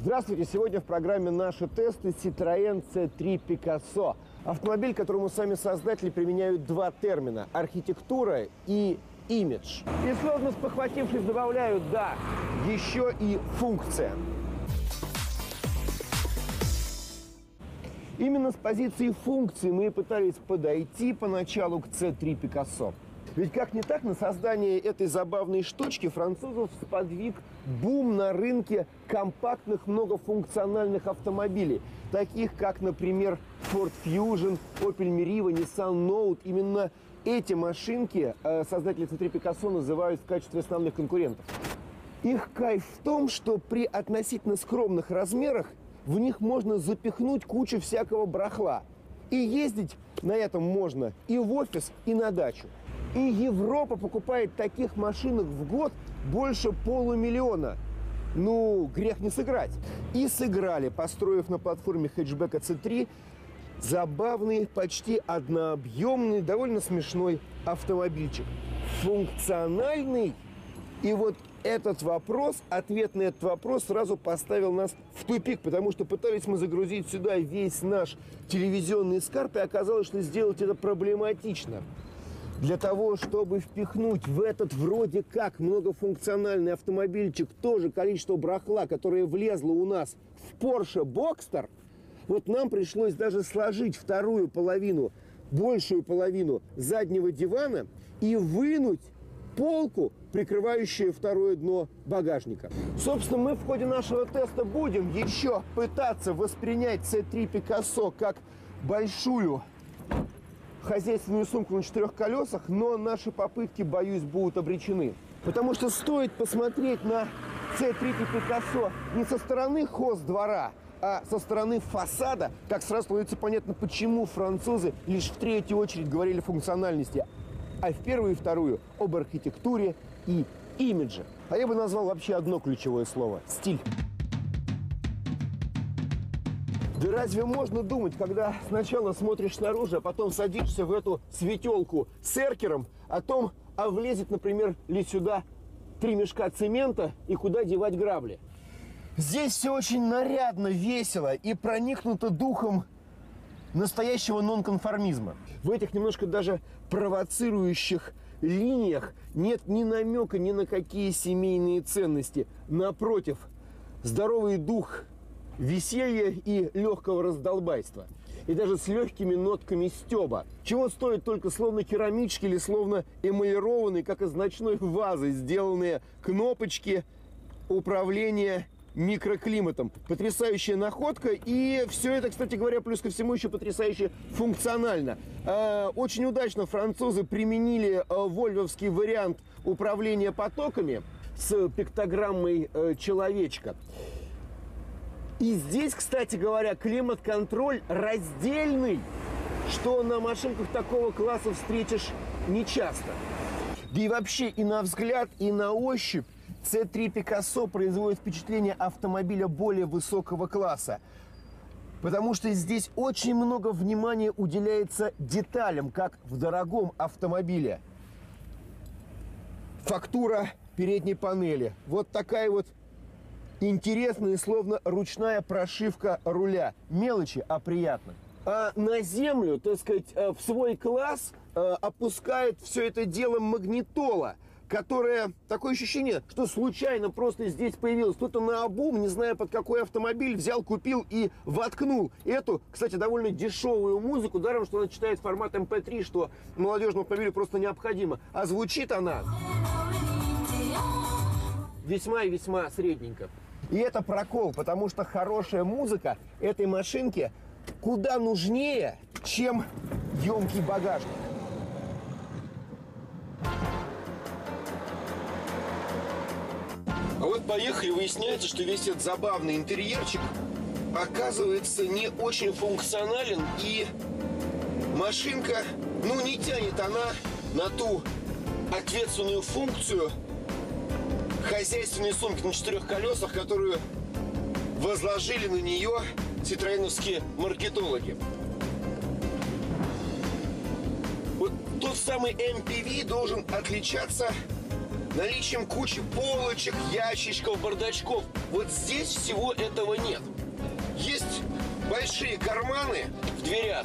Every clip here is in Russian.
Здравствуйте! Сегодня в программе «Наши тесты» Citroën C3 Picasso. Автомобиль, которому сами создатели применяют два термина – архитектура и имидж. И словно спохватившись добавляют, да, еще и функция. Именно с позиции функции мы и пытались подойти поначалу к C3 Picasso. Ведь как не так, на создание этой забавной штучки французов сподвиг бум на рынке компактных многофункциональных автомобилей, таких как, например, Ford Fusion, Opel Meriva, Nissan Note. Именно эти машинки создатели C3 Picasso называют в качестве основных конкурентов. Их кайф в том, что при относительно скромных размерах в них можно запихнуть кучу всякого барахла. И ездить на этом можно и в офис, и на дачу. И Европа покупает таких машинок в год больше 500 000. Ну, грех не сыграть. И сыграли, построив на платформе хэтчбека C3 забавный, почти однообъемный, довольно смешной автомобильчик. Функциональный. И вот этот вопрос, ответ на этот вопрос сразу поставил нас в тупик, потому что пытались мы загрузить сюда весь наш телевизионный скарб, и оказалось, что сделать это проблематично. Для того, чтобы впихнуть в этот вроде как многофункциональный автомобильчик тоже количество барахла, которое влезло у нас в Porsche Boxster, вот нам пришлось даже сложить вторую половину, большую половину заднего дивана и вынуть полку, прикрывающую второе дно багажника. Собственно, мы в ходе нашего теста будем еще пытаться воспринять C3 Picasso как большую хозяйственную сумку на 4 колесах, но наши попытки, боюсь, будут обречены. Потому что стоит посмотреть на C3 Picasso не со стороны хоздвора, а со стороны фасада, как сразу становится понятно, почему французы лишь в третью очередь говорили о функциональности, а в первую и вторую об архитектуре и имидже. А я бы назвал вообще одно ключевое слово – стиль. Да разве можно думать, когда сначала смотришь снаружи, а потом садишься в эту светелку с эркером, о том, а влезет, например, ли сюда 3 мешка цемента и куда девать грабли? Здесь все очень нарядно, весело и проникнуто духом настоящего нонконформизма. В этих немножко даже провоцирующих линиях нет ни намека ни на какие семейные ценности. Напротив, здоровый дух веселья и легкого раздолбайства. И даже с легкими нотками стёба. Чего стоит только словно керамические или словно эмалированные, как из ночной вазы, сделанные кнопочки управления микроклиматом. Потрясающая находка. И все это, кстати говоря, плюс ко всему еще потрясающе функционально. Очень удачно французы применили вольвовский вариант управления потоками с пиктограммой человечка. И здесь, кстати говоря, климат-контроль раздельный, что на машинках такого класса встретишь нечасто. Да и вообще и на взгляд, и на ощупь C3 Picasso производит впечатление автомобиля более высокого класса. Потому что здесь очень много внимания уделяется деталям, как в дорогом автомобиле. Фактура передней панели. Вот такая вот интересная, словно ручная прошивка руля. Мелочи, а приятно. А на землю, так сказать, в свой класс опускает все это дело магнитола, которая, такое ощущение, что случайно просто здесь появилась. Кто-то наобум, не зная под какой автомобиль, взял, купил и воткнул эту, кстати, довольно дешевую музыку, даром, что она читает формат MP3, что молодежному автомобилю просто необходимо. А звучит она весьма и весьма средненько. И это прокол, потому что хорошая музыка этой машинке куда нужнее, чем емкий багажник. А вот поехали, выясняется, что весь этот забавный интерьерчик оказывается не очень функционален, и машинка, ну, не тянет она на ту ответственную функцию хозяйственной сумки на 4 колесах, которую возложили на нее ситроеновские маркетологи. Вот тот самый MPV должен отличаться наличием кучи полочек, ящичков, бардачков. Вот здесь всего этого нет. Есть большие карманы в дверях,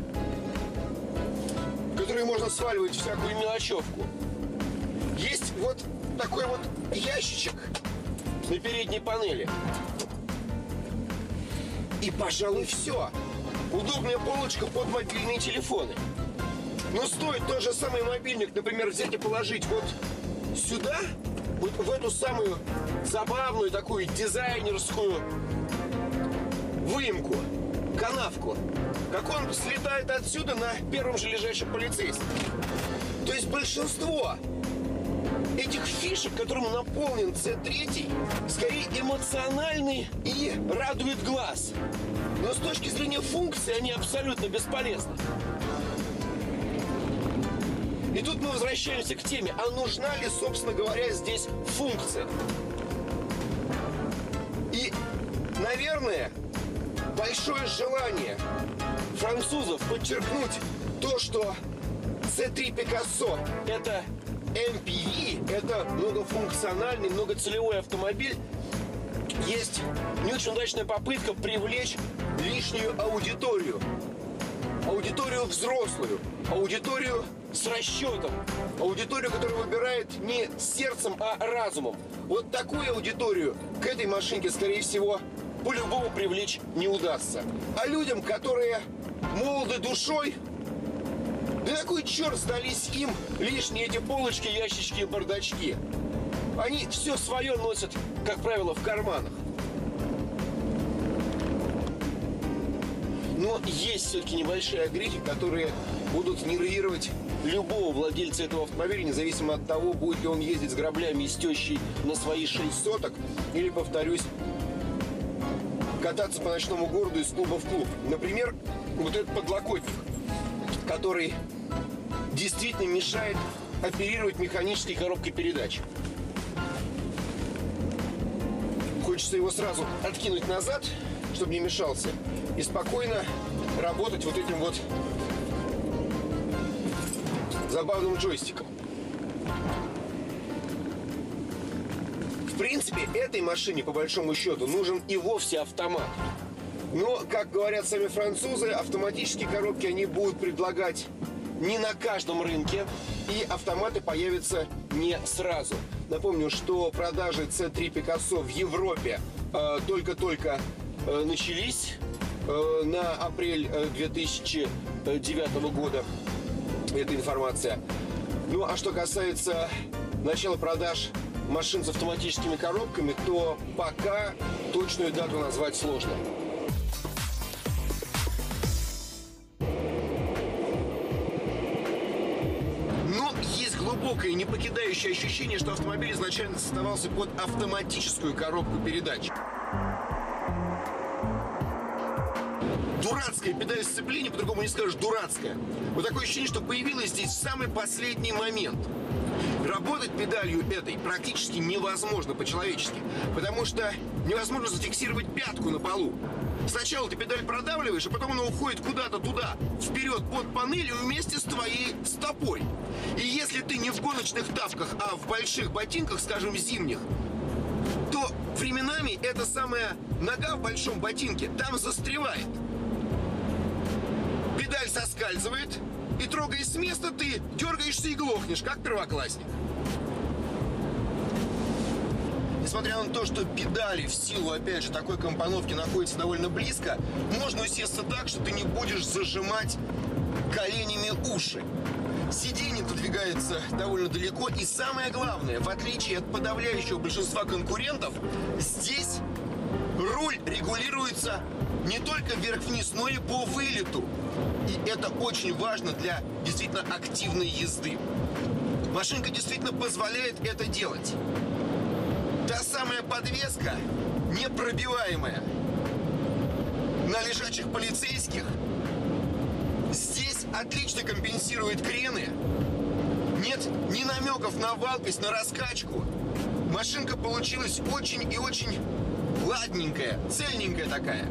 в которые можно сваливать всякую мелочевку. Есть вот такой вот ящичек на передней панели. И, пожалуй, все. Удобная полочка под мобильные телефоны. Но стоит тот же самый мобильник, например, взять и положить вот сюда, вот в эту самую забавную такую дизайнерскую выемку, канавку, как он слетает отсюда на первом же лежащем полицейском. То есть большинство этих фишек, которым наполнен C3, скорее эмоциональны и радуют глаз. Но с точки зрения функции они абсолютно бесполезны. И тут мы возвращаемся к теме, а нужна ли, собственно говоря, здесь функция? И, наверное, большое желание французов подчеркнуть то, что C3 Picasso – это MPV, это многофункциональный, многоцелевой автомобиль. Есть не очень удачная попытка привлечь лишнюю аудиторию. Аудиторию взрослую, аудиторию с расчетом, аудиторию, которая выбирает не сердцем, а разумом. Вот такую аудиторию к этой машинке, скорее всего, по-любому привлечь не удастся. А людям, которые молоды душой, да на кой черт сдались им лишние эти полочки, ящички и бардачки? Они все свое носят, как правило, в карманах. Но есть все-таки небольшие огрехи, которые будут нервировать любого владельца этого автомобиля, независимо от того, будет ли он ездить с граблями и с тещей на свои 6 соток, или, повторюсь, кататься по ночному городу из клуба в клуб. Например, вот этот подлокотник, который действительно мешает оперировать механической коробкой передач. Хочется его сразу откинуть назад, чтобы не мешался, и спокойно работать вот этим вот забавным джойстиком. В принципе, этой машине, по большому счету, нужен и вовсе автомат. Но, как говорят сами французы, автоматические коробки они будут предлагать не на каждом рынке, и автоматы появятся не сразу. Напомню, что продажи C3 Picasso в Европе только-только начались на апрель 2009 года. Эта информация. Ну, а что касается начала продаж машин с автоматическими коробками, то пока точную дату назвать сложно. Но есть глубокое, не покидающее ощущение, что автомобиль изначально создавался под автоматическую коробку передач. Дурацкая педаль сцепления, по-другому не скажешь, дурацкая. Вот такое ощущение, что появилась здесь в самый последний момент. Работать педалью этой практически невозможно по-человечески, потому что невозможно зафиксировать пятку на полу. Сначала ты педаль продавливаешь, а потом она уходит куда-то туда, вперед под панелью вместе с твоей стопой. И если ты не в гоночных тапках, а в больших ботинках, скажем, зимних, то временами эта самая нога в большом ботинке там застревает. Педаль соскальзывает, и, трогаясь с места, ты дергаешься и глохнешь, как первоклассник. Несмотря на то, что педали в силу, опять же, такой компоновки находятся довольно близко, можно усесться так, что ты не будешь зажимать коленями уши. Сиденье подвигается довольно далеко, и самое главное, в отличие от подавляющего большинства конкурентов, здесь руль регулируется не только вверх-вниз, но и по вылету. И это очень важно для действительно активной езды. Машинка действительно позволяет это делать. Та самая подвеска непробиваемая на лежачих полицейских здесь отлично компенсирует крены. Нет ни намеков на валкость, на раскачку. Машинка получилась очень и очень ладненькая, цельненькая такая.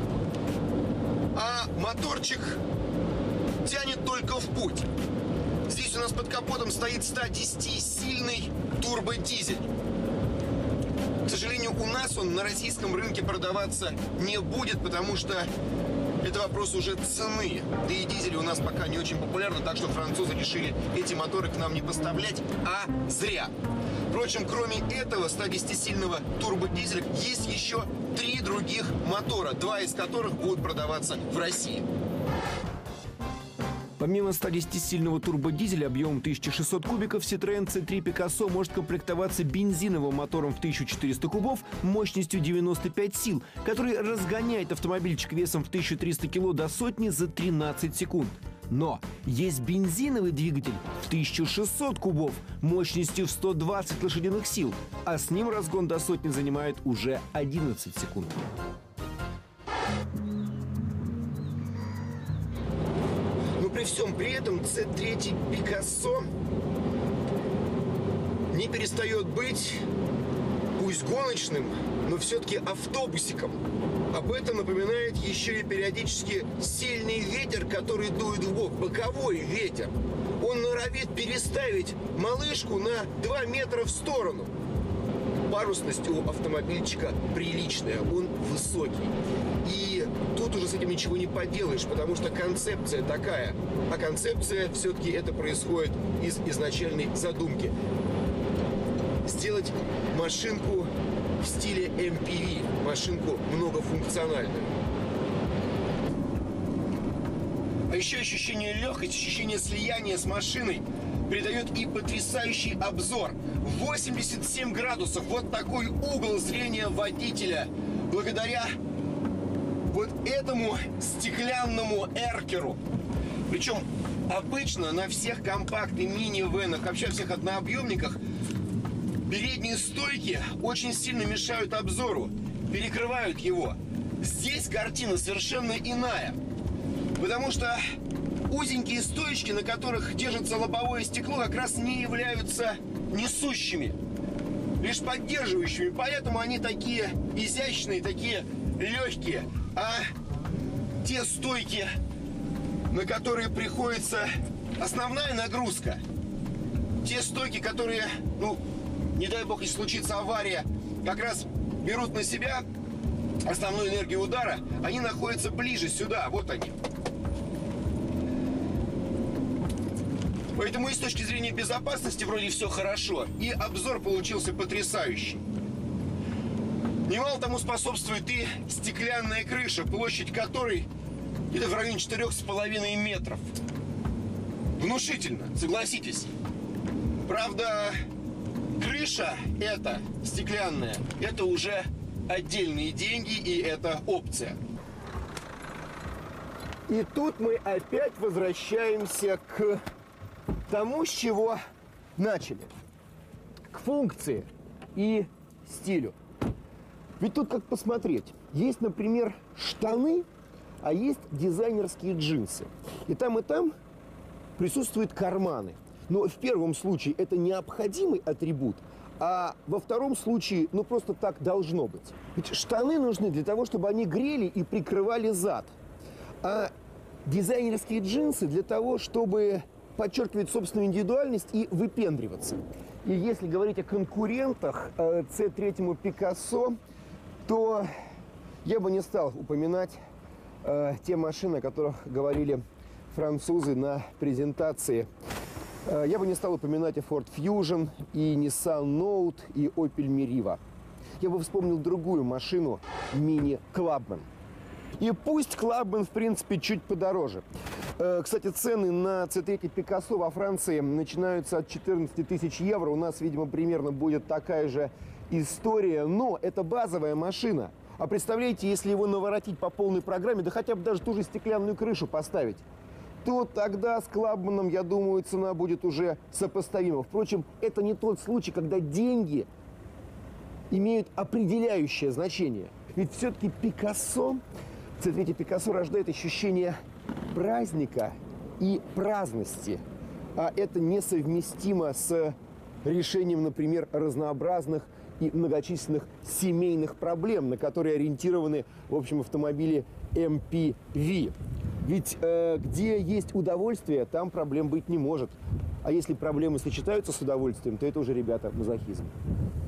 А моторчик тянет только в путь. Здесь у нас под капотом стоит 110-сильный турбодизель. К сожалению, у нас он на российском рынке продаваться не будет, потому что это вопрос уже цены. Да и дизели у нас пока не очень популярны, так что французы решили эти моторы к нам не поставлять, а зря. Впрочем, кроме этого 110-сильного турбодизеля есть еще 3 других мотора, 2 из которых будут продаваться в России. Помимо 110-сильного турбодизеля объемом 1600 кубиков, Citroën C3 Picasso может комплектоваться бензиновым мотором в 1400 кубов мощностью 95 сил, который разгоняет автомобильчик весом в 1300 кило до сотни за 13 секунд. Но есть бензиновый двигатель в 1600 кубов мощностью в 120 лошадиных сил, а с ним разгон до сотни занимает уже 11 секунд. При всем при этом C3 Picasso не перестает быть, пусть гоночным, но все-таки автобусиком. Об этом напоминает еще и периодически сильный ветер, который дует в бок, боковой ветер. Он норовит переставить малышку на 2 метра в сторону. Парусность у автомобильчика приличная, он высокий. И тут уже с этим ничего не поделаешь, потому что концепция такая. А концепция все-таки это происходит из изначальной задумки. Сделать машинку в стиле MPV, машинку многофункциональную. А еще ощущение легкости, ощущение слияния с машиной придает и потрясающий обзор. 87 градусов. Вот такой угол зрения водителя. Благодаря вот этому стеклянному эркеру. Причем обычно на всех компактных мини-венах, вообще всех однообъемниках, передние стойки очень сильно мешают обзору, перекрывают его. Здесь картина совершенно иная. Потому что узенькие стоечки, на которых держится лобовое стекло, как раз не являются несущими, лишь поддерживающими. Поэтому они такие изящные, такие легкие. А те стойки, на которые приходится основная нагрузка, те стойки, которые, ну, не дай бог, если случится авария, как раз берут на себя основную энергию удара, они находятся ближе сюда, вот они. Поэтому и с точки зрения безопасности вроде все хорошо, и обзор получился потрясающий. Немало тому способствует и стеклянная крыша, площадь которой где-то в районе 4,5 метров. Внушительно, согласитесь. Правда, крыша эта стеклянная, это уже отдельные деньги, и это опция. И тут мы опять возвращаемся к тому, с чего начали. К функции и стилю. Ведь тут как посмотреть. Есть, например, штаны, а есть дизайнерские джинсы. И там присутствуют карманы. Но в первом случае это необходимый атрибут, а во втором случае, ну, просто так должно быть. Ведь штаны нужны для того, чтобы они грели и прикрывали зад. А дизайнерские джинсы для того, чтобы подчеркивать собственную индивидуальность и выпендриваться. И если говорить о конкурентах C3 Picasso, то я бы не стал упоминать те машины, о которых говорили французы на презентации. Я бы не стал упоминать и Ford Fusion, и Nissan Note, и Opel Meriva. Я бы вспомнил другую машину, Mini Clubman. И пусть Clubman, в принципе, чуть подороже. Кстати, цены на C3 Picasso во Франции начинаются от 14 тысяч евро. У нас, видимо, примерно будет такая же история. Но это базовая машина. А представляете, если его наворотить по полной программе, да хотя бы даже ту же стеклянную крышу поставить, то тогда с Clubman, я думаю, цена будет уже сопоставима. Впрочем, это не тот случай, когда деньги имеют определяющее значение. Ведь все-таки Picasso, C3 Picasso рождает ощущение праздника и праздности. А это несовместимо с решением, например, разнообразных и многочисленных семейных проблем, на которые ориентированы, в общем, автомобили MPV. Ведь где есть удовольствие, там проблем быть не может. А если проблемы сочетаются с удовольствием, то это уже, ребята, мазохизм.